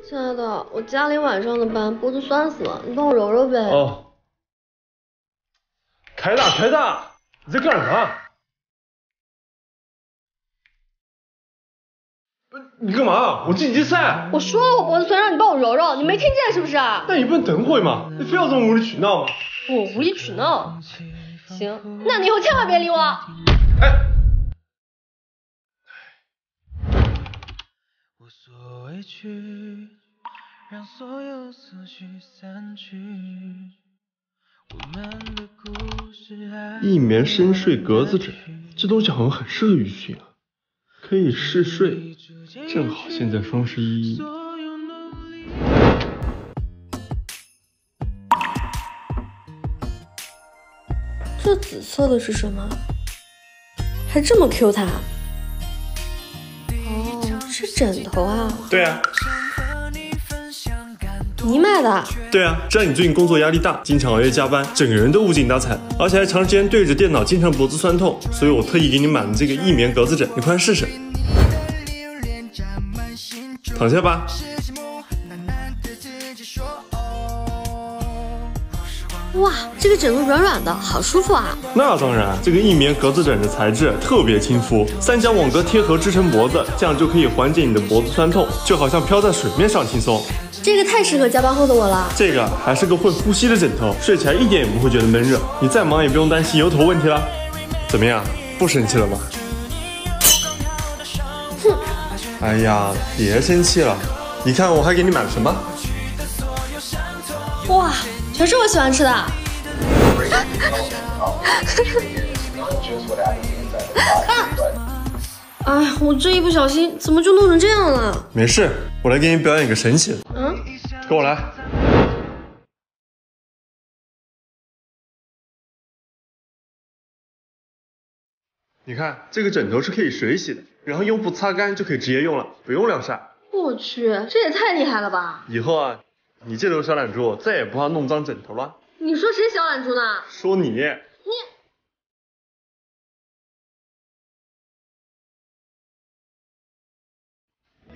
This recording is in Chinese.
亲爱的，我家里晚上的班，脖子酸死了，你帮我揉揉呗。 哦。开大，开大！你在干啥？你干嘛？我晋级赛！ 我说了我脖子酸，让你帮我揉揉，你没听见是不是？ 那你不能等会嘛？你非要这么无理取闹吗？ 我无理取闹？行，那你以后千万别理我。 哎。 让所有思绪散去。 一眠深睡格子枕，这东西好像很适合于训啊，可以试睡，正好现在双11。 这紫色的是什么？还这么 Q 弹？哦，是枕头啊。 对啊。 你买的？ 对啊，知道你最近工作压力大，经常熬夜加班，整个人都无精打采，而且还长时间对着电脑，经常脖子酸痛，所以我特意给你买了这个益眠格子枕，你快试试。躺下吧。 哇，这个枕头软软的，好舒服啊！ 那当然，这个益眠格子枕的材质特别亲肤，3角网格贴合支撑脖子，这样就可以缓解你的脖子酸痛，就好像飘在水面上轻松。 这个太适合加班后的我了。这个还是个会呼吸的枕头，睡起来一点也不会觉得闷热，你再忙也不用担心油头问题了。怎么样，不生气了吧？ 哼！ 哎呀，别生气了，你看我还给你买了什么？ 哇，全是我喜欢吃的。哎，我这一不小心怎么就弄成这样了？ 没事，我来给你表演一个神奇的。跟我来。你看，这个枕头是可以水洗的，然后用布擦干就可以直接用了，不用晾晒。 我去，这也太厉害了吧！ 以后啊，你这头小懒猪再也不怕弄脏枕头了。 你说谁小懒猪呢？ 说你。